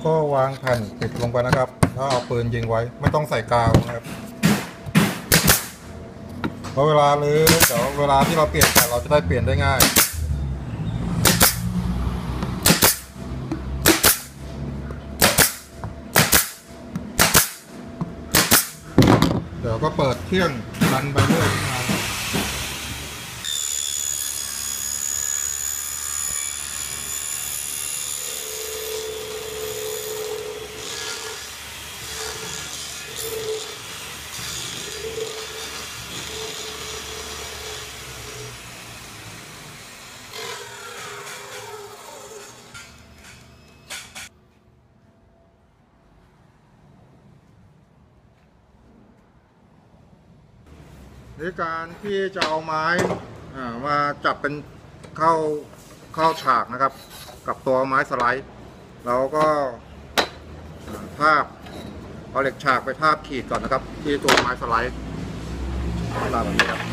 ก็วางแผ่นปิดลงไปนะครับถ้าเอาปืนยิงไว้ไม่ต้องใส่กาวนะครับเพราะเวลาลื้อเดี๋ยวเวลาที่เราเปลี่ยนแผ่นเราจะได้เปลี่ยนได้ง่ายเดี๋ยวก็เปิดเครื่องดันไปเรื่อยมาในการที่จะเอาไม้มาจับเป็นเข้าฉากนะครับกับตัวไม้สไลด์เราก็ทาบเอาเหล็กฉากไปทาบขีดก่อนนะครับที่ตัวไม้สไลด์แบบนี้ครับ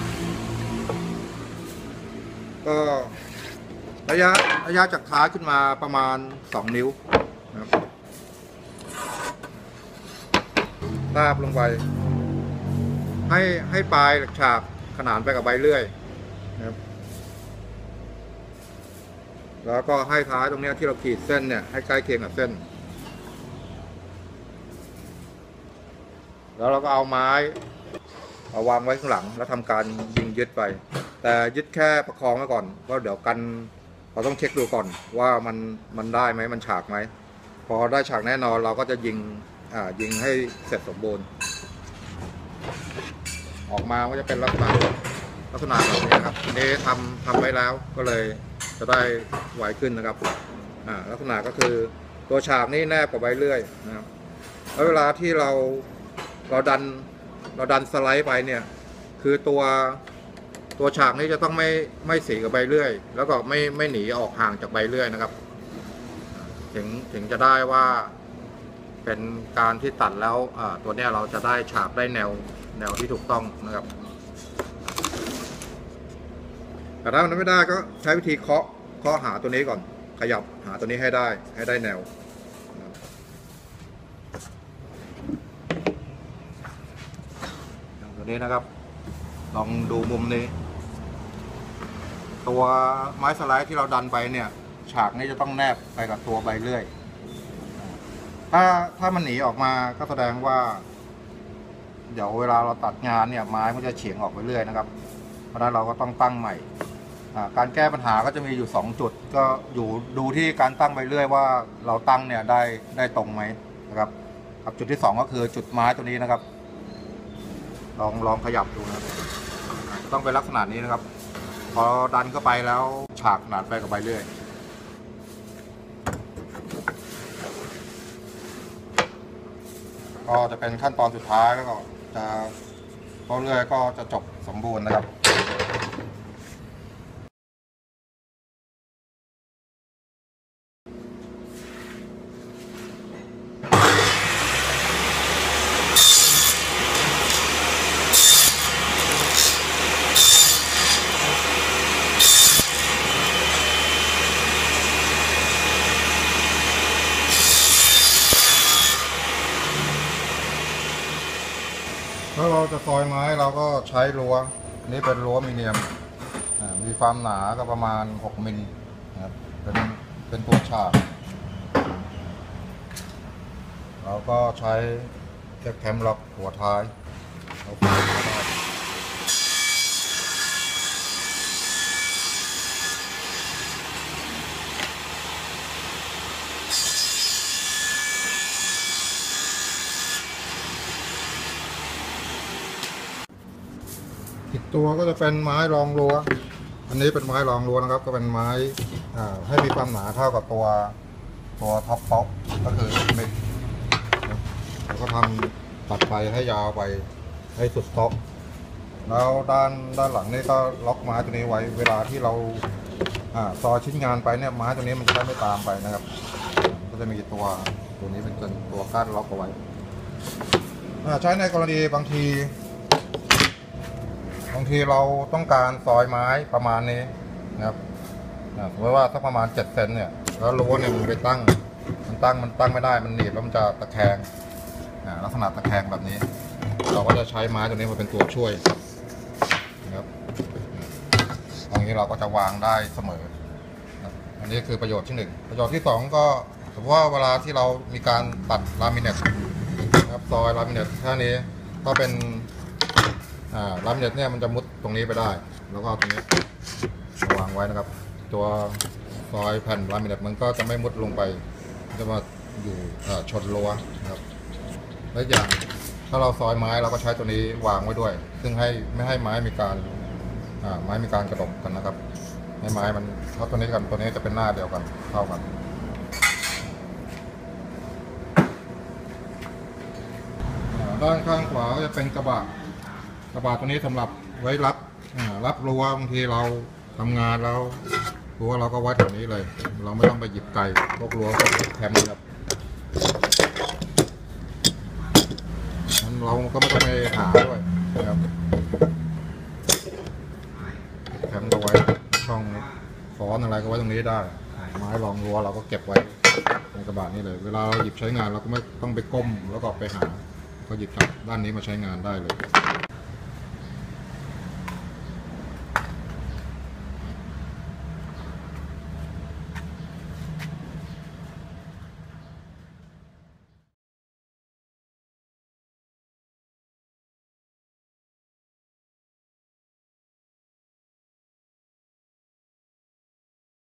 ก็ระยะจากท้ายขึ้นมาประมาณ2 นิ้วนะครับทาบลงไปให้ปลายเหล็กฉากขนานไปกับใบเลื่อยนะครับแล้วก็ให้ท้ายตรงนี้ที่เราขีดเส้นเนี่ยให้ใกล้เคียงกับเส้นแล้วเราก็เอาไม้วางไว้ข้างหลังแล้วทำการยิงยึดไปแต่ยึดแค่ประคองไว้ก่อนเพราะเดี๋ยวกันเราต้องเช็คดูก่อนว่ามันได้ไหมมันฉากไหมพอได้ฉากแน่นอนเราก็จะยิงให้เสร็จสมบูรณ์ออกมาก็จะเป็นลักษณะแบบนี้นะครับนี่ทำไว้แล้วก็เลยจะได้ไวขึ้นนะครับลักษณะก็คือตัวฉากนี่แนบกับใบเลื่อยนะครับแล้วเวลาที่เราดันสไลด์ไปเนี่ยคือตัวฉากนี้จะต้องไม่สีกับใบเลื่อยแล้วก็ไม่หนีออกห่างจากใบเลื่อยนะครับถึงจะได้ว่าเป็นการที่ตัดแล้วตัวเนี้ยเราจะได้ฉากได้แนวที่ถูกต้องนะครับแต่ถ้ามันไม่ได้ก็ใช้วิธีเคาะหาตัวนี้ก่อนขยับหาตัวนี้ให้ได้แนวอย่างตัวนี้นะครับลองดูมุมนี้ตัวไม้สไลด์ที่เราดันไปเนี่ยฉากนี้จะต้องแนบไปกับตัวใบเลื่อยถ้ามันหนีออกมาก็แสดงว่าเดี๋ยวเวลาเราตัดงานเนี่ยไม้มันจะเฉียงออกไปเรื่อยนะครับเพราะฉะนั้นเราก็ต้องตั้งใหม่การแก้ปัญหาก็จะมีอยู่2 จุดก็ดูที่การตั้งไปเรื่อยว่าเราตั้งเนี่ยได้ตรงไหมนะครับกับจุดที่2ก็คือจุดไม้ตัวนี้นะครับลองขยับดูนะต้องเป็นลักษณะนี้นะครับพอดันเข้าไปแล้วฉากหนาไปกับใบเลื่อยก็จะเป็นขั้นตอนสุดท้ายแล้วก็เรื่อยก็จะจบสมบูรณ์นะครับถ้าเราจะซอยไม้เราก็ใช้รั้วนี่เป็นรั้วมีเนียมมีความหนาก็ประมาณ6 มิลนะครับเป็นตัวฉากเราก็ใช้เทปแคมล็อกหัวท้ายเราฝึกได้อีกตัวก็จะเป็นไม้รองรั้วอันนี้เป็นไม้รองรั้วนะครับก็เป็นไม้ให้มีความหนาเท่ากับตัวท็อปป๊อปก็คือ10 มิลแล้วก็ตัดไปให้ยาวไปให้สุดท็อปแล้วด้านหลังนี่ก็ล็อกไม้ตัวนี้ไว้เวลาที่เราซอยชิ้นงานไปเนี่ยไม้ตัวนี้มันจะได้ไม่ตามไปนะครับก็จะมีตัวนี้เป็นตัวกั้นล็อกเอาไว้ใช้ในกรณีบางทีเราต้องการซอยไม้ประมาณนี้นะครับสมมติว่าสักประมาณ7 เซนเนี่ยแล้วรั้วเนี่ยมันไปตั้งมันตั้งไม่ได้มันหนีบแล้วมันจะตะแคงลักษณะตะแคงแบบนี้ เราก็จะใช้ไม้ตัวนี้มาเป็นตัวช่วยนะครับตรงนี้เราก็จะวางได้เสมออันนี้คือประโยชน์ที่1ประโยชน์ที่2ก็สมมติว่าเวลาที่เรามีการตัดลามิเนตนะครับซอยลามิเนตแค่นี้ก็เป็นลามิเนตเนี่ยมันจะมุดตรงนี้ไปได้แล้วก็เอาตรงนี้วางไว้นะครับตัวซอยแผ่นลามิเนตมันก็จะไม่มุดลงไปจะมาอยู่ชนรั้วนะครับและอย่างถ้าเราซอยไม้เราก็ใช้ตัวนี้วางไว้ด้วยซึ่งไม่ให้ไม้มีการกระดกกันนะครับให้ไม้มันเพราะตัวนี้กันตัวนี้จะเป็นหน้าเดียวกันเท่ากันด้านข้างขวาก็จะเป็นกระบะตัวนี้สำหรับไว้รับรั้วบางทีเราทำงานแล้วรั้วเราก็ไว้แถวนี้เลยเราไม่ต้องไปหยิบไก่พวกรั้วก็แคมป์ครับเราก็ไม่ต้องไปหาด้วยนะครับแคมป์ก็ไว้ช่องค้อนอะไรก็ไว้ตรงนี้ได้ไม้รองรั้วเราก็เก็บไว้ในกระบะนี้เลยเวลาเราหยิบใช้งานเราก็ไม่ต้องไปก้มแล้วก็ไปหาก็หยิบจากด้านนี้มาใช้งานได้เลย